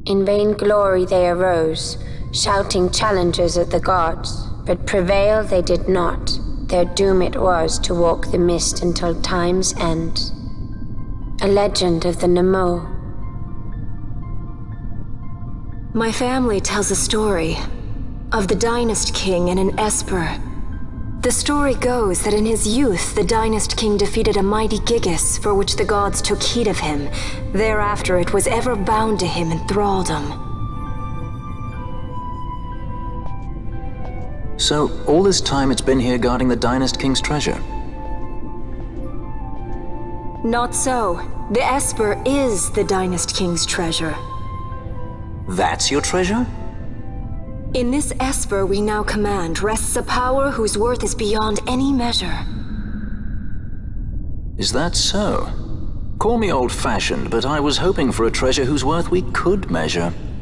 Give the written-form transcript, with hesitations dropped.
In vain glory they arose, shouting challenges at the gods, but prevail they did not. Their doom it was to walk the mist until time's end. A legend of the Nemo. My family tells a story of the Dynast King and an Esper. The story goes that in his youth, the Dynast King defeated a mighty Gigas, for which the gods took heed of him. Thereafter it was ever bound to him in thraldom. So, all this time it's been here guarding the Dynast King's treasure? Not so. The Esper is the Dynast King's treasure. That's your treasure? In this Esper we now command rests a power whose worth is beyond any measure. Is that so? Call me old-fashioned, but I was hoping for a treasure whose worth we could measure.